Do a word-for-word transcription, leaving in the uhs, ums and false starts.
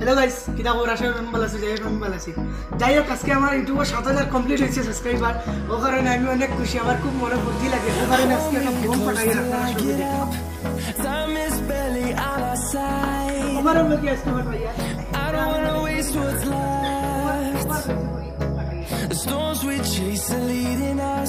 hello guys किता खबर आशा कরি ভালো আছি যাই হোক ভালো আছি যাই হোক আজকে আমার ইউটিউবে সাত হাজার কমপ্লিট হয়েছে সাবস্ক্রাইবার ও কারণে আমি অনেক খুশি আমার খুব মনে ফুর্তি লাগে ও কারণে আজকে একটা বোম ফাটাই আপনারা সবাই দেখুন time is barely on our side আমার লোকে আজকে ফাটাইয়া I don't want to waste what's left the storms we chase are leading us